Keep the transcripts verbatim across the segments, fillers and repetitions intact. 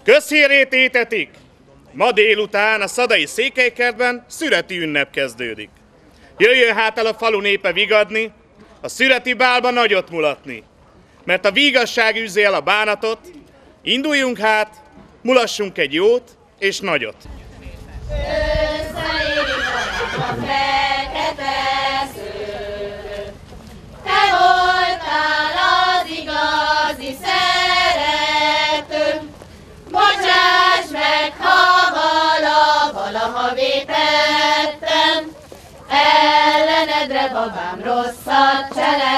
Közhírét étetik! Ma délután a szadai székelykertben szüreti ünnep kezdődik. Jöjjön hát el a falu népe vigadni, a szüreti bálba nagyot mulatni. Mert a vígasság űzi el a bánatot, induljunk hát, mulassunk egy jót és nagyot. Összeérik a fekete szőlő, te voltál az igazi szerető. Bocsáss meg, ha vala, valaha vétettem, ellenedre, babám, rosszat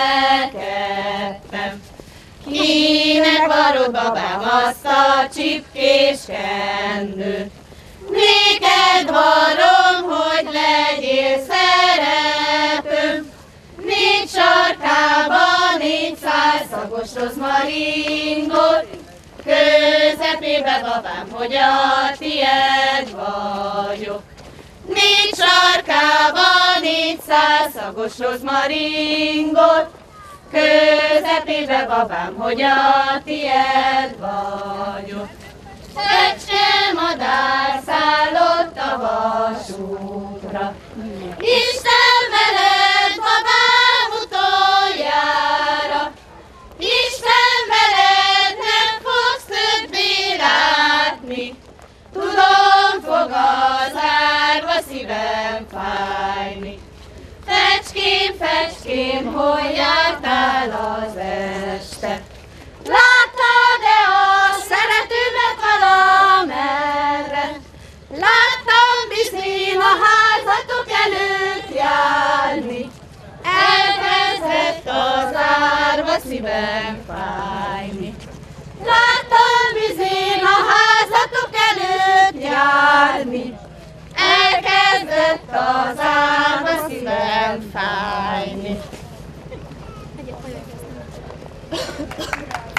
cselekedtem. Kinek varod, babám, azt a csipkés kendőt? Néked varom, hogy legyél szeretőm. Négy sarkában négyszáz szagos rozmaringot, közepébe, babám, hogy a tied vagyok. Négy sarkában négyszáz szagos rozmaringot, közepébe, babám, hogy a tied vagyok. Szecske madár szállott a vasútra, Isten veled, babám, utoljára. Isten veled, nem fogsz többé látni, tudom, fog az árva szívem fájni. Fecském, fecském, hol jártál az este? Láttad-e a szeretőmet valamerre? Láttam bizony a házatok előtt járni, elkezdett az árva szívem fájni. Láttam bizony a házatok előtt járni, elkezdett az árva szívem fájni.